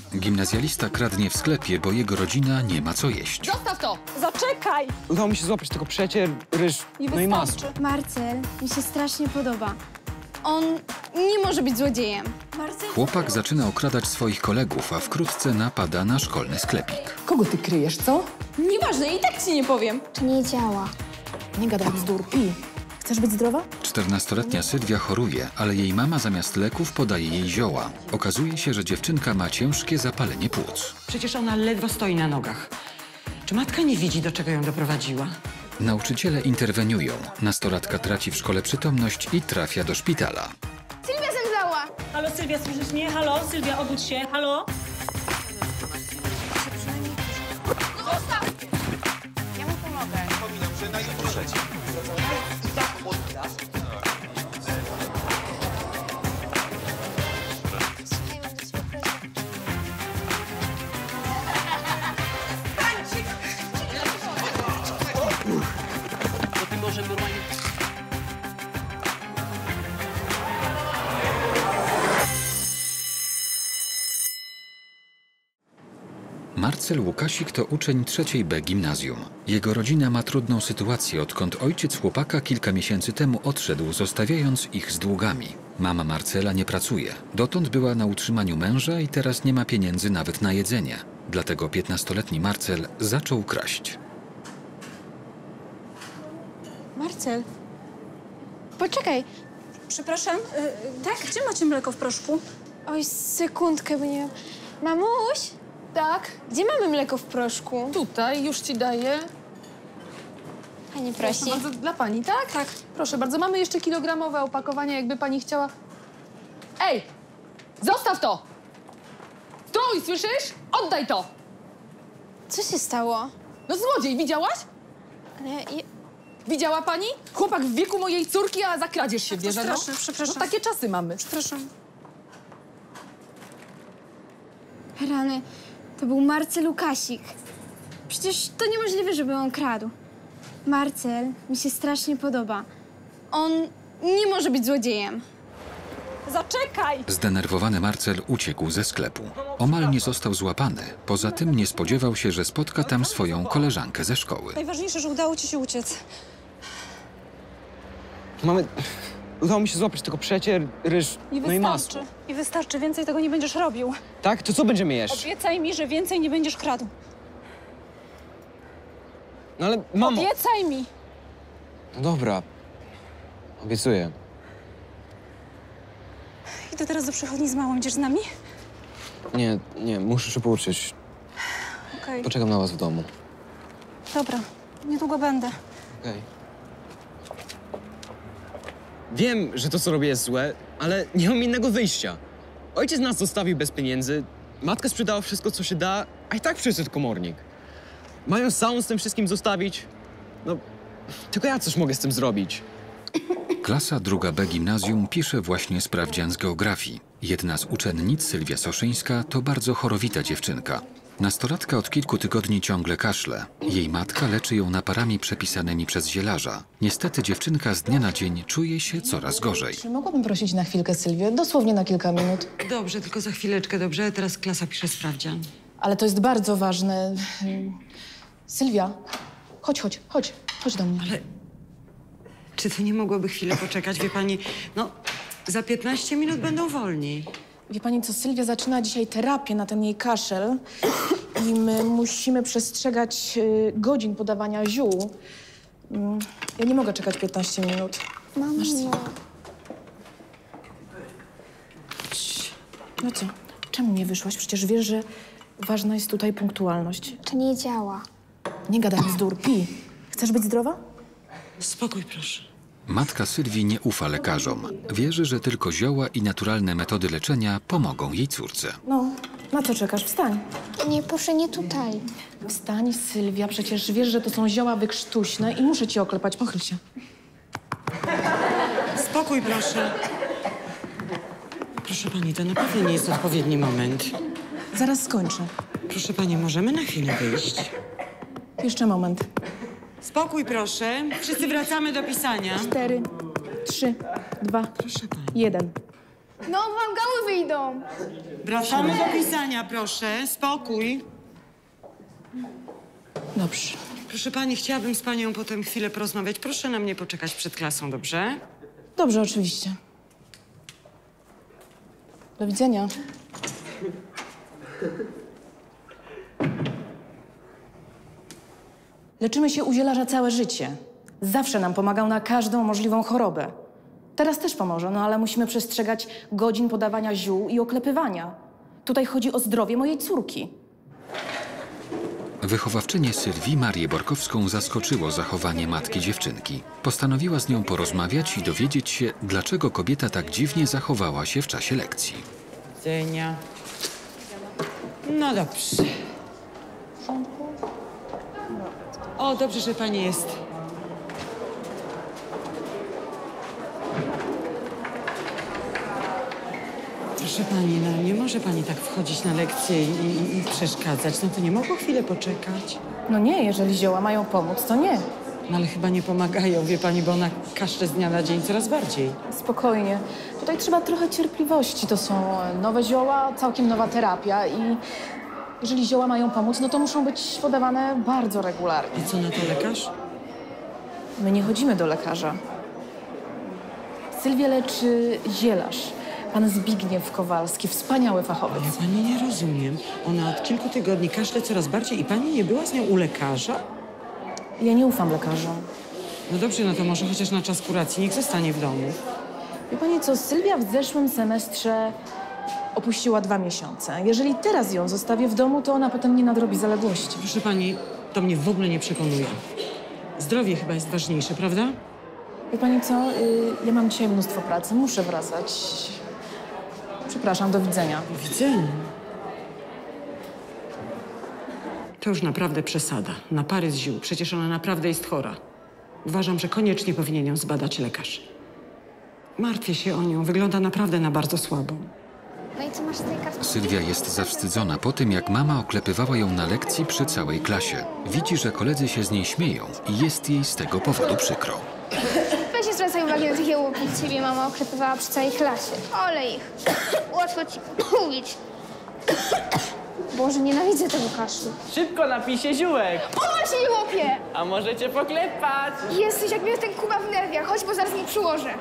Gimnazjalista kradnie w sklepie, bo jego rodzina nie ma co jeść. Zostaw to! Zaczekaj! Udało mi się złapać tylko przecier, ryż, no i masło. Marcel mi się strasznie podoba. On nie może być złodziejem. Chłopak zaczyna okradać swoich kolegów, a wkrótce napada na szkolny sklepik. Kogo ty kryjesz, co? Nieważne, i tak ci nie powiem. To nie działa. Nie gadaj bzdur, pij. Chcesz być zdrowa? 14-letnia Sylwia choruje, ale jej mama zamiast leków podaje jej zioła. Okazuje się, że dziewczynka ma ciężkie zapalenie płuc. Przecież ona ledwo stoi na nogach. Czy matka nie widzi, do czego ją doprowadziła? Nauczyciele interweniują. Nastolatka traci w szkole przytomność i trafia do szpitala. Sylwia zemdlała. Halo, Sylwia, słyszysz mnie? Halo, Sylwia, obudź się, halo? Ja mu pomogę. Marcel Łukasik to uczeń 3. B gimnazjum. Jego rodzina ma trudną sytuację, odkąd ojciec chłopaka kilka miesięcy temu odszedł, zostawiając ich z długami. Mama Marcela nie pracuje. Dotąd była na utrzymaniu męża i teraz nie ma pieniędzy nawet na jedzenie. Dlatego 15-letni Marcel zaczął kraść. Marcel. Poczekaj. Przepraszam, tak? Gdzie macie mleko w proszku? Oj, sekundkę, bo nie... Mamuś? Tak? Gdzie mamy mleko w proszku? Tutaj, już ci daję. Pani prosi. Proszę bardzo, dla pani, tak? Tak. Proszę bardzo, mamy jeszcze kilogramowe opakowanie, jakby pani chciała. Ej! Zostaw to! Stój, słyszysz? Oddaj to! Co się stało? No złodziej, widziałaś? Ale Widziała pani? Chłopak w wieku mojej córki, a za kradzież się bierze, no. Przepraszam. No takie czasy mamy. Przepraszam. Rany, to był Marcel Łukasik. Przecież to niemożliwe, żeby on kradł. Marcel mi się strasznie podoba. On nie może być złodziejem. Zaczekaj! Zdenerwowany Marcel uciekł ze sklepu. Omal nie został złapany. Poza tym nie spodziewał się, że spotka tam swoją koleżankę ze szkoły. Najważniejsze, że udało ci się uciec. Udało mi się złapać tylko przecier, ryż, no i masło. I wystarczy. Więcej tego nie będziesz robił. Tak? To co będziemy jeść? Obiecaj mi, że więcej nie będziesz kradł. No ale mamo... Obiecaj mi! No dobra. Obiecuję. Idę teraz do przychodni z mamą. Idziesz z nami? Nie, muszę się pouczyć. Okej. Poczekam na was w domu. Dobra. Niedługo będę. Okej. Wiem, że to, co robię, jest złe, ale nie mam innego wyjścia. Ojciec nas zostawił bez pieniędzy, matka sprzedała wszystko, co się da, a i tak przyszedł komornik. Mają samą z tym wszystkim zostawić? No, tylko ja coś mogę z tym zrobić. Klasa 2. B gimnazjum pisze właśnie sprawdzian z geografii. Jedna z uczennic, Sylwia Soszyńska, to bardzo chorowita dziewczynka. Nastolatka od kilku tygodni ciągle kaszle. Jej matka leczy ją naparami przepisanymi przez zielarza. Niestety dziewczynka z dnia na dzień czuje się coraz gorzej. Czy mogłabym prosić na chwilkę Sylwię? Dosłownie na kilka minut. Dobrze, tylko za chwileczkę, dobrze? Teraz klasa pisze sprawdzian. Ale to jest bardzo ważne. Sylwia, chodź do mnie. Ale czy to nie mogłoby chwilę poczekać? Wie pani, no za 15 minut będą wolni. Wie pani co, Sylwia zaczyna dzisiaj terapię na ten jej kaszel i my musimy przestrzegać godzin podawania ziół. Ja nie mogę czekać 15 minut. Mamo. No co, czemu nie wyszłaś? Przecież wiesz, że ważna jest tutaj punktualność. To nie działa. Nie gadaj bzdur, pij. Chcesz być zdrowa? Spokój, proszę. Matka Sylwii nie ufa lekarzom. Wierzy, że tylko zioła i naturalne metody leczenia pomogą jej córce. No, na co czekasz? Wstań. Nie, proszę, nie tutaj. Wstań, Sylwia, przecież wiesz, że to są zioła wykrztuśne i muszę ci oklepać. Pochyl się. Spokój, proszę. Proszę pani, to naprawdę nie jest odpowiedni moment. Zaraz skończę. Proszę pani, możemy na chwilę wyjść? Jeszcze moment. Spokój, proszę. Wszyscy wracamy do pisania. 4, 3, 2, Proszę pani. 1. No, wam gały wyjdą. Wracamy do pisania, proszę. Spokój. Dobrze. Proszę pani, chciałabym z panią potem chwilę porozmawiać. Proszę na mnie poczekać przed klasą, dobrze? Dobrze, oczywiście. Do widzenia. Leczymy się u zielarza całe życie. Zawsze nam pomagał na każdą możliwą chorobę. Teraz też pomoże, no ale musimy przestrzegać godzin podawania ziół i oklepywania. Tutaj chodzi o zdrowie mojej córki. Wychowawczynię Sylwii, Marię Borkowską, zaskoczyło zachowanie matki dziewczynki. Postanowiła z nią porozmawiać i dowiedzieć się, dlaczego kobieta tak dziwnie zachowała się w czasie lekcji. Widzenia. No dobrze. O, dobrze, że pani jest. Proszę pani, no nie może pani tak wchodzić na lekcję i przeszkadzać. No to nie mogło chwilę poczekać. No nie, jeżeli zioła mają pomóc, to nie. No ale chyba nie pomagają, wie pani, bo ona kaszle z dnia na dzień coraz bardziej. Spokojnie. Tutaj trzeba trochę cierpliwości. To są nowe zioła, całkiem nowa terapia i jeżeli zioła mają pomóc, no to muszą być podawane bardzo regularnie. I co na to lekarz? My nie chodzimy do lekarza. Sylwię leczy zielarz. Pan Zbigniew Kowalski, wspaniały fachowiec. Ja pani nie rozumiem. Ona od kilku tygodni kaszle coraz bardziej i pani nie była z nią u lekarza? Ja nie ufam lekarzom. No dobrze, no to może chociaż na czas kuracji niech zostanie w domu. Wie pani co, Sylwia w zeszłym semestrze opuściła 2 miesiące. Jeżeli teraz ją zostawię w domu, to ona potem nie nadrobi zaległości. Proszę pani, to mnie w ogóle nie przekonuje. Zdrowie chyba jest ważniejsze, prawda? Wie pani co, ja mam dzisiaj mnóstwo pracy, muszę wracać. Przepraszam, do widzenia. Do widzenia. To już naprawdę przesada. Na pary z ziół. Przecież ona naprawdę jest chora. Uważam, że koniecznie powinien ją zbadać lekarz. Martwię się o nią. Wygląda naprawdę na bardzo słabą. No i co masz z tej kartki? Sylwia jest zawstydzona po tym, jak mama oklepywała ją na lekcji przy całej klasie. Widzi, że koledzy się z niej śmieją i jest jej z tego powodu przykro. Weź nie zwracaj uwagi na takie łupki. Ciebie mama oklepywała przy całej klasie. Olej ich. Łatwo ci mówić. Boże, nienawidzę tego kaszlu. Szybko napij się ziółek, Popatrz się, nie łopie! a możecie poklepać. Jesteś jak mnie ten Kuba w nerwiach. Chodź, bo zaraz mi przyłożę.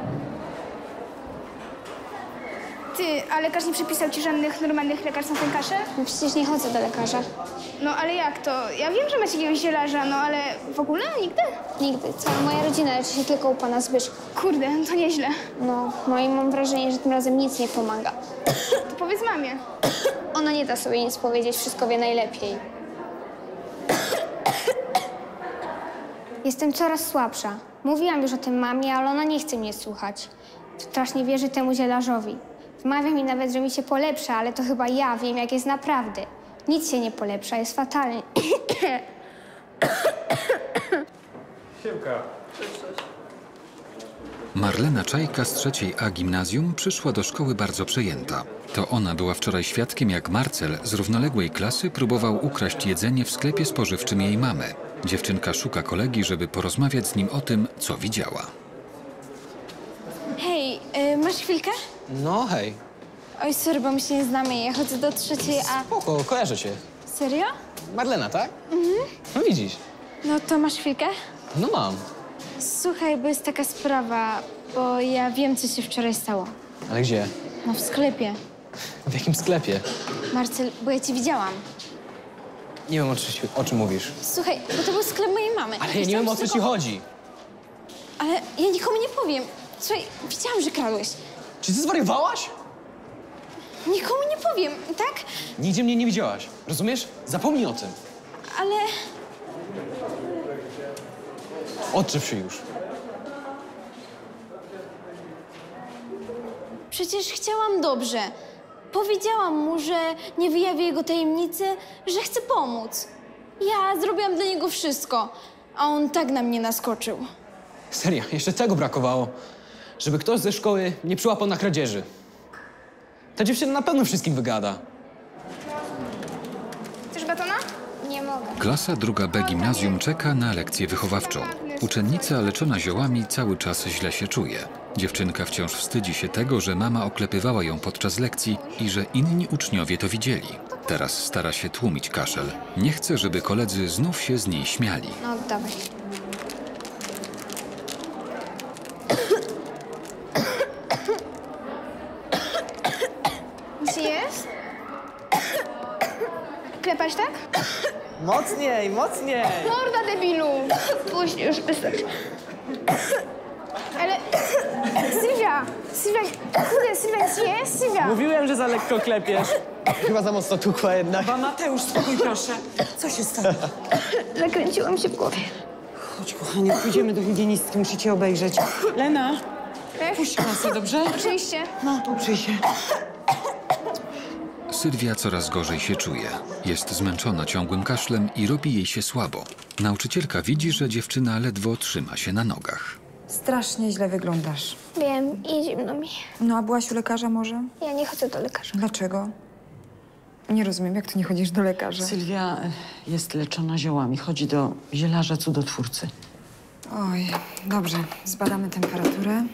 Ty, a lekarz nie przepisał ci żadnych normalnych lekarstw na ten kaszel? No przecież nie chodzę do lekarza. No ale jak to? Ja wiem, że macie jakiegoś zielarza, no ale w ogóle nigdy? Nigdy. Cała moja rodzina leczy się tylko u pana Zbyszka. Kurde, no to nieźle. No i mam wrażenie, że tym razem nic nie pomaga. To powiedz mamie. Ona nie da sobie nic powiedzieć, wszystko wie najlepiej. Jestem coraz słabsza. Mówiłam już o tym mamie, ale ona nie chce mnie słuchać. Strasznie wierzy temu zielarzowi. Wmawia mi nawet, że mi się polepsza, ale to chyba ja wiem, jak jest naprawdę. Nic się nie polepsza, jest fatalnie. Marlena Czajka z 3. A gimnazjum przyszła do szkoły bardzo przejęta. To ona była wczoraj świadkiem, jak Marcel z równoległej klasy próbował ukraść jedzenie w sklepie spożywczym jej mamy. Dziewczynka szuka kolegi, żeby porozmawiać z nim o tym, co widziała. Hej, masz chwilkę? No hej, Oj, sorry, bo my się nie znamy. Ja chodzę do 3. A... spoko, kojarzę cię. Serio? Marlena, tak? No widzisz. No to masz chwilkę? No mam. Słuchaj, bo jest taka sprawa, bo ja wiem, co się wczoraj stało. Ale gdzie? No w sklepie. W jakim sklepie? Marcel, bo ja cię widziałam. Nie wiem, o czym mówisz. Słuchaj, bo to był sklep mojej mamy. Ale ja nie wiem, o co ci chodzi. Ale ja nikomu nie powiem. Słuchaj, widziałam, że kradłeś. Czy ty zwariowałaś? Nikomu nie powiem, tak? Nigdzie mnie nie widziałaś, rozumiesz? Zapomnij o tym. Ale... Odczep się już. Przecież chciałam dobrze. Powiedziałam mu, że nie wyjawię jego tajemnicy, że chcę pomóc. Ja zrobiłam dla niego wszystko, a on tak na mnie naskoczył. Serio, jeszcze tego brakowało. Żeby ktoś ze szkoły nie przyłapał na kradzieży. Ta dziewczyna na pewno wszystkim wygada. Chcesz batona? Nie mogę. Klasa 2. B gimnazjum czeka na lekcję wychowawczą. Uczennica leczona ziołami cały czas źle się czuje. Dziewczynka wciąż wstydzi się tego, że mama oklepywała ją podczas lekcji i że inni uczniowie to widzieli. Teraz stara się tłumić kaszel. Nie chce, żeby koledzy znów się z niej śmiali. No, dawaj. Nic jest? Klepasz tak? Mocniej, mocniej! Morda, debilu! Puść już, wystarczy. Ale... Sylwia! Sylwia, nic jest? Sylwia! Mówiłem, że za lekko klepiesz. Chyba za mocno tukła jednak. Ba, Mateusz, spokój proszę. Co się stało? Zakręciłam się w głowie. Chodź, kochanie, pójdziemy do higienistki, muszę cię obejrzeć. Lena, puść klasę, dobrze? Oczywiście. No, uprzyj się. Sylwia coraz gorzej się czuje. Jest zmęczona ciągłym kaszlem i robi jej się słabo. Nauczycielka widzi, że dziewczyna ledwo trzyma się na nogach. Strasznie źle wyglądasz. Wiem i zimno mi. No, a byłaś u lekarza może? Ja nie chodzę do lekarza. Dlaczego? Nie rozumiem, jak tu nie chodzisz do lekarza. Sylwia jest leczona ziołami. Chodzi do zielarza cudotwórcy. Oj, dobrze. Zbadamy temperaturę.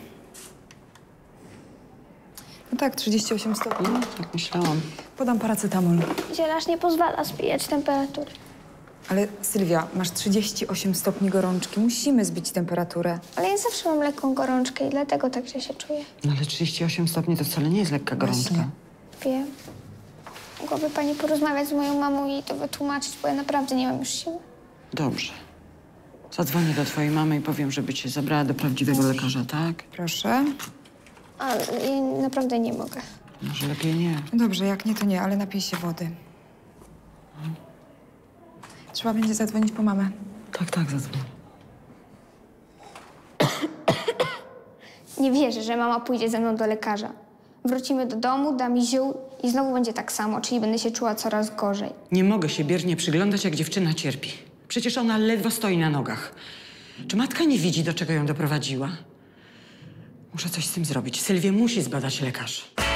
No tak, 38 stopni. Tak myślałam. Podam paracetamol. Zielarz nie pozwala zbijać temperatury. Ale Sylwia, masz 38 stopni gorączki. Musimy zbić temperaturę. Ale ja zawsze mam lekką gorączkę i dlatego tak źle się czuję. No ale 38 stopni to wcale nie jest lekka gorączka. Właśnie. Wiem. Mogłaby pani porozmawiać z moją mamą i to wytłumaczyć, bo ja naprawdę nie mam już siły. Dobrze. Zadzwonię do twojej mamy i powiem, żeby cię zabrała do prawdziwego lekarza, tak? Proszę. Ale ja naprawdę nie mogę. Może lepiej nie. Dobrze, jak nie, to nie, ale napij się wody. Trzeba będzie zadzwonić po mamę. Tak, zadzwoń. Nie wierzę, że mama pójdzie ze mną do lekarza. Wrócimy do domu, da mi ziół i znowu będzie tak samo, czyli będę się czuła coraz gorzej. Nie mogę się biernie przyglądać, jak dziewczyna cierpi. Przecież ona ledwo stoi na nogach. Czy matka nie widzi, do czego ją doprowadziła? Muszę coś z tym zrobić. Sylwię musi zbadać lekarz.